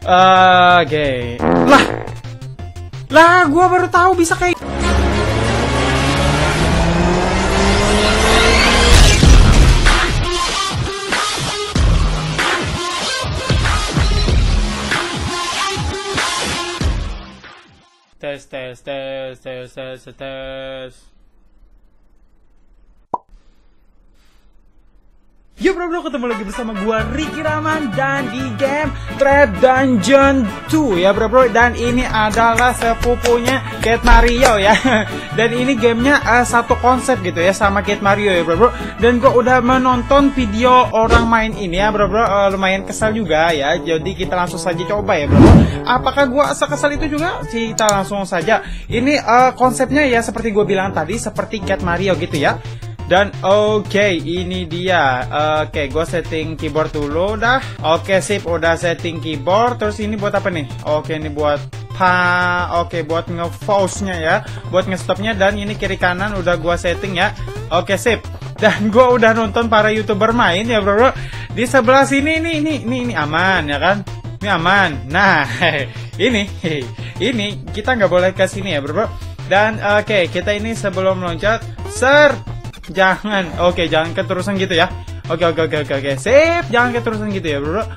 Oke. Lah, gua baru tahu bisa kayak. Tes. Yo bro, ketemu lagi bersama gua Ricky Rahman dan di game Trap Dungeon 2 ya bro. Dan ini adalah sepupunya Cat Mario ya. Dan ini gamenya satu konsep gitu ya sama Cat Mario ya bro. Dan gua udah menonton video orang main ini ya bro. Lumayan kesal juga ya. Jadi kita langsung saja coba ya bro. Apakah gua sekesal itu juga? Kita langsung saja. Ini konsepnya ya seperti gua bilang tadi, seperti Cat Mario gitu ya. Dan oke, ini dia. Oke, gue setting keyboard dulu dah. Oke, sip, udah setting keyboard. Terus ini buat apa nih? Oke, ini buat buat nge-pause-nya ya, buat nge-stopnya. Dan ini kiri kanan udah gue setting ya. Oke, sip. Dan gue udah nonton para YouTuber main ya, bro. Di sebelah sini ini aman ya kan? Ini aman. Nah, ini kita nggak boleh ke sini ya, bro. Dan oke, kita ini sebelum loncat, jangan keterusan gitu ya. Oke. Sip, jangan keterusan gitu ya, bro.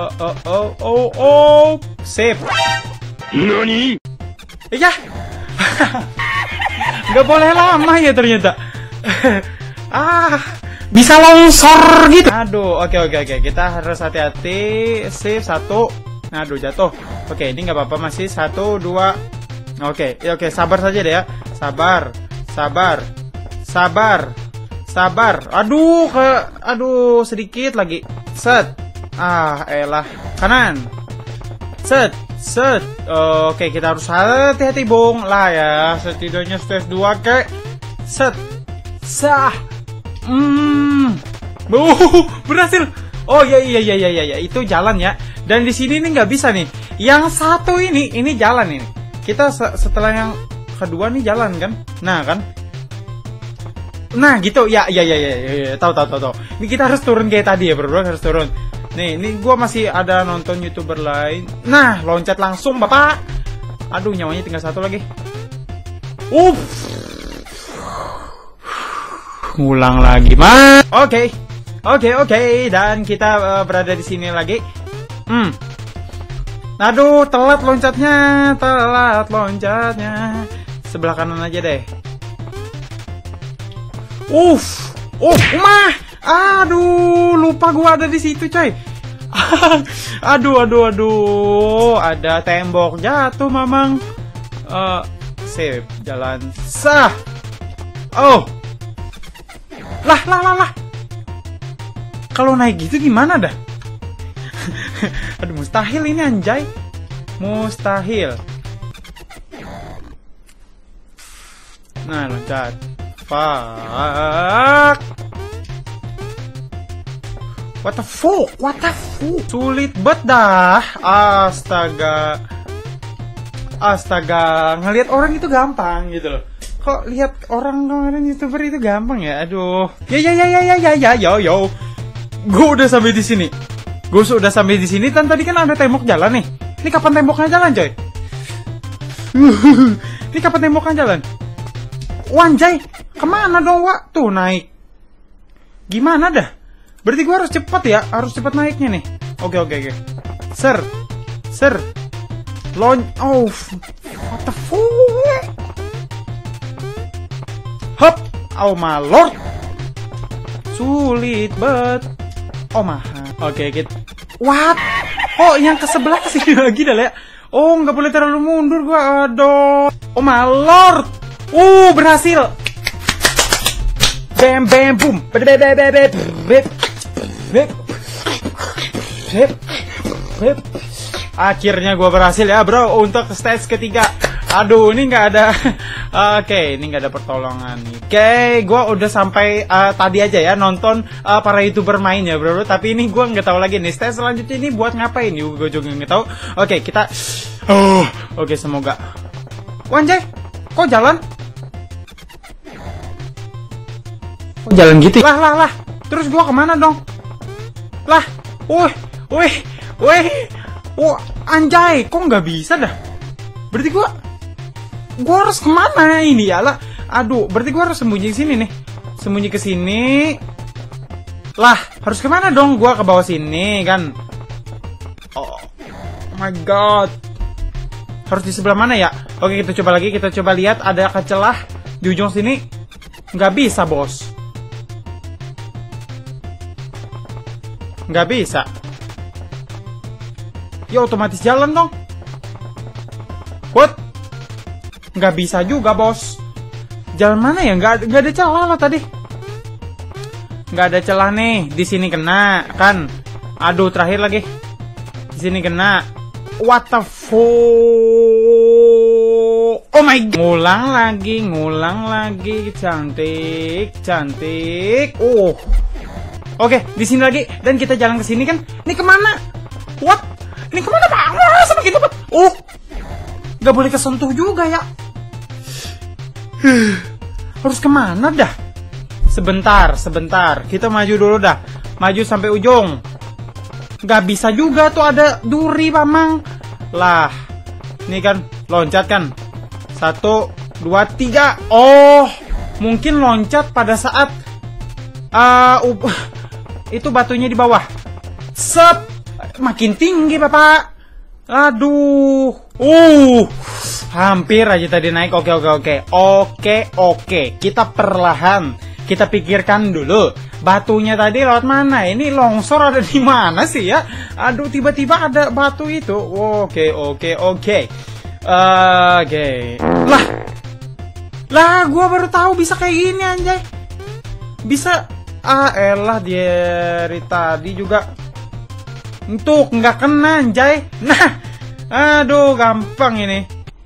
Sip. Nani? Ya. Nggak boleh lama ya ternyata. Bisa longsor gitu. Aduh, oke. Kita harus hati-hati. Sip, satu. Aduh, jatuh. Oke, ini nggak apa-apa, masih 1, 2. Oke, sabar saja deh ya. Sabar. Aduh, sedikit lagi. Set. Elah. Kanan. Set. Oke, kita harus hati-hati, Bung. Lah ya, setidaknya stage 2 ke. Set. Sah. Berhasil. Oh iya, itu jalan ya. Dan di sini nih nggak bisa nih. Yang satu ini jalan ini. Kita setelah yang kedua nih jalan kan? Nah kan? Nah gitu ya, tahu. Ini kita harus turun kayak tadi ya bro, harus turun. Nih, ini gua masih ada nonton YouTuber lain. Nah, loncat langsung bapak. Aduh, nyawanya tinggal 1 lagi. Ngulang lagi, mas. Oke. Dan kita berada di sini lagi. Aduh, telat loncatnya. Sebelah kanan aja deh. Aduh, lupa gua ada di situ, coy. Aduh, ada tembok jatuh, mamang. Sip, jalan sah. Lah. Kalau naik gitu gimana dah? Aduh, mustahil ini anjay. Mustahil. Nah, loncat. Fuck. What the fuck? Sulit bet dah. Astaga. Ngelihat orang itu gampang gitu loh. Kok lihat orang kemarin YouTuber itu gampang ya? Aduh. Yo. Gue udah sampai di sini. Dan tadi kan ada tembok jalan nih. Ini kapan temboknya jalan, coy? Ini kapan temboknya jalan? Wanjay, kemana dong, Wak? Tuh, naik. Gimana dah? Berarti gue harus cepat ya? Harus cepat naiknya nih. Oke. Ser. What the fuck? Hop. Oh my lord. Sulit banget. Oh mahal. Oke, kita. What? Oh, yang ke sebelah sini lagi dah ya. Oh, nggak boleh terlalu mundur gua. Aduh. Oh my lord. Berhasil. Bam boom. Akhirnya gua berhasil ya, bro, untuk stage ketiga. Aduh, ini nggak ada. Oke, ini nggak ada pertolongan. Oke, gua udah sampai tadi aja ya nonton para YouTuber main ya, bro. Tapi ini gua nggak tahu lagi nih stage selanjutnya ini buat ngapain nih. Gua juga nggak tahu. Oke, kita. Oke, semoga. Wanjay, kok jalan? Kok jalan gitu? Lah. Terus gua kemana dong? Lah, Anjay, kok nggak bisa dah? Berarti gua harus kemana ini ya lah? Aduh, berarti gua harus sembunyi sini nih. Sembunyi ke sini. Lah, harus kemana dong? Gua ke bawah sini kan. Oh my god. Harus di sebelah mana ya? Oke, kita coba lagi. Kita coba lihat ada celah di ujung sini. Nggak bisa, bos. Nggak bisa. Ya otomatis jalan dong. What? Nggak bisa juga, bos. Jalan mana ya? Nggak ada celah lah tadi. Nggak ada celah nih. Di sini kena kan? Aduh, terakhir lagi. Di sini kena. What the fuck? Oh my god. Ngulang lagi. Cantik. Oke, di sini lagi. Dan kita jalan ke sini kan? Ini kemana? What? Ini kemana, Pak? Sama gitu, Pak. Gak boleh kesentuh juga ya. Harus kemana dah? Sebentar. Kita maju dulu dah. Maju sampai ujung. Gak bisa juga tuh, ada duri, Mamang. Lah, ini kan loncat kan. 1, 2, 3. Oh, mungkin loncat pada saat itu batunya di bawah. Sep. Makin tinggi, Bapak. Aduh. Hampir aja tadi naik. Oke. Kita perlahan. Kita pikirkan dulu. Batunya tadi lewat mana? Ini longsor ada di mana sih ya? Aduh, tiba-tiba ada batu itu. Oke. Lah, gua baru tahu bisa kayak gini, anjay. Bisa. Elah, dari tadi juga. Untuk nggak kena, anjay. Nah, aduh, gampang ini.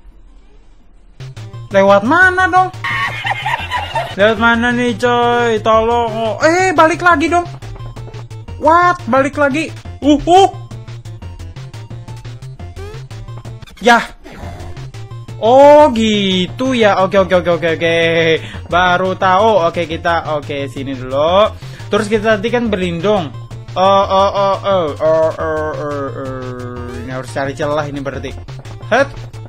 Lewat mana dong? Lewat mana nih, coy? Tolong. Balik lagi dong. What? Balik lagi. Yah. Oh, gitu ya. Oke. Baru tahu. Oke, sini dulu. Terus kita nanti kan berlindung. Ini harus cari celah ini berarti. Head.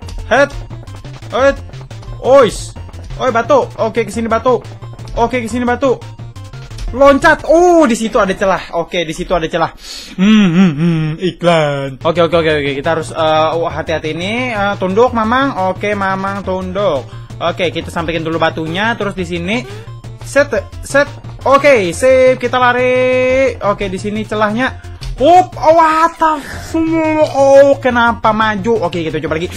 Ois. Batu. Oke, kesini batu. Loncat. Di situ ada celah. Di situ ada celah. Iklan. Oke. Kita harus hati-hati ini. Tunduk, Mamang. Oke, Mamang tunduk. Oke, kita sampaikan dulu batunya. Terus di sini set. Oke, sip, kita lari. Oke, di sini celahnya. What the fuck? Kenapa maju? Oke, kita coba lagi.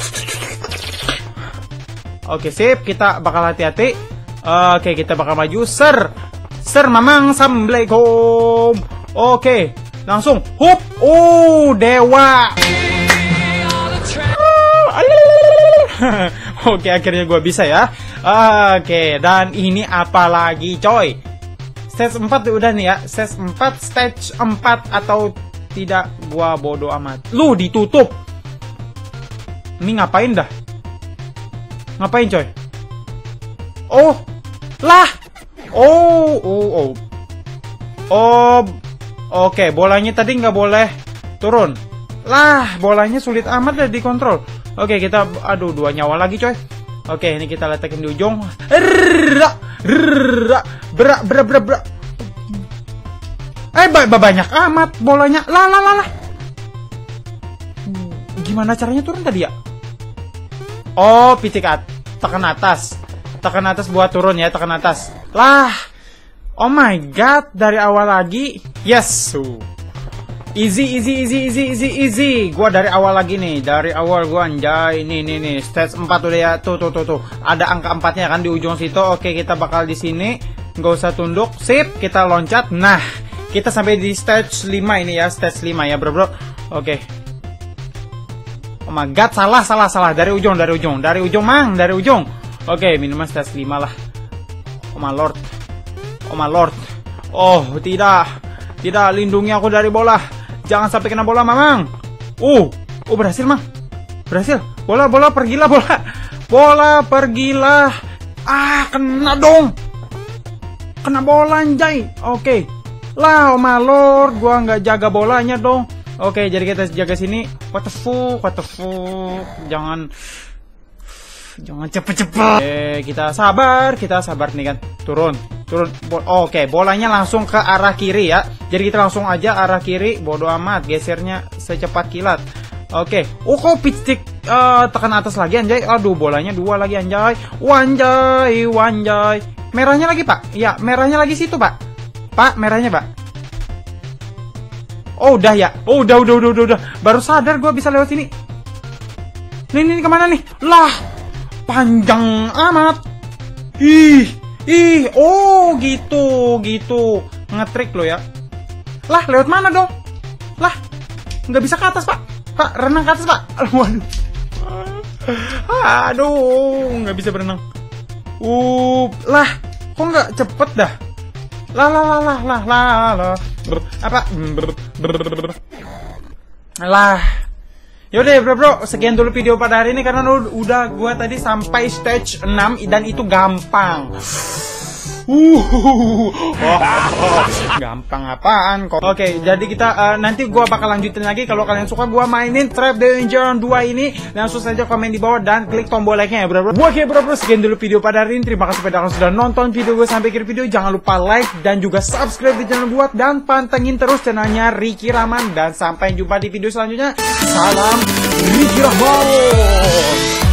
Oke, sip, kita bakal hati-hati. Oke, kita bakal maju. Ser, Mamang, assalamualaikum. Oke, langsung. Dewa. Oke, akhirnya gua bisa ya. Oke, dan ini apa lagi, coy? Stage 4 udah nih ya. Stage 4 atau tidak, gua bodo amat. Lu ditutup. Ini ngapain dah? Ngapain, coy? Oke, bolanya tadi nggak boleh turun. Lah, bolanya sulit amat dah dikontrol. Oke, kita, aduh, 2 nyawa lagi, coy. Oke, ini kita letakin di ujung. Banyak amat bolanya. Lah. Gimana caranya turun tadi ya? Tekan atas buat turun ya, tekan atas. Lah. Oh my god, dari awal lagi. Yes. Easy. Gua dari awal lagi nih. Dari awal gua, anjay. Nih. Stage 4 udah ya. Tuh. Ada angka 4-nya kan di ujung situ. Oke, kita bakal di sini. Nggak usah tunduk. Sip, kita loncat. Nah, kita sampai di stage 5 ini ya. Stage 5 ya, bro. Oke. Oh my god, salah. Dari ujung, Mang. Dari ujung. Oke, minimal stage 5 lah. Oh my lord. Oh, tidak, lindungi aku dari bola. Jangan sampai kena bola, Mamang. Berhasil, Mang. Berhasil. Bola, pergilah, bola. Bola, pergilah. Kena dong. Kena bola, anjay. Oke. Lah, oh my lord, gua nggak jaga bolanya dong. Oke, jadi kita jaga sini. What the fuck. Jangan cepet-cepet. Kita sabar nih kan. Turun. Oke, bolanya langsung ke arah kiri ya. Jadi kita langsung aja arah kiri. Bodoh amat, gesernya secepat kilat. Oke. Kok pitch stick tekan atas lagi anjay. Aduh, bolanya 2 lagi anjay. Wanjay. Merahnya lagi, Pak. Ya, merahnya lagi situ, Pak. Pak, merahnya, Pak. Oh, udah ya. Oh, udah. Baru sadar gue bisa lewat sini. Nih, kemana nih? Lah, panjang amat. Oh, gitu. Ngetrik lo ya. Lah, lewat mana dong? Lah, nggak bisa ke atas, Pak. Pak, renang ke atas, Pak. Waduh. Aduh, nggak bisa berenang. Lah, kok nggak cepet dah? Lah. Lah. Yaudah ya bro, sekian dulu video pada hari ini karena udah gua tadi sampai stage 6 dan itu gampang. Gampang apaan kok. Oke, jadi kita nanti gua bakal lanjutin lagi. Kalau kalian suka gua mainin Trap Dungeon 2 ini, langsung saja komen di bawah dan klik tombol like-nya ya bro. Oke bro, sekian dulu video pada hari ini. Terima kasih pada kalian sudah nonton video gue sampai akhir video. Jangan lupa like dan juga subscribe di channel gua dan pantengin terus channelnya Ricky Rahman, dan sampai jumpa di video selanjutnya. Salam Ricky Rahman.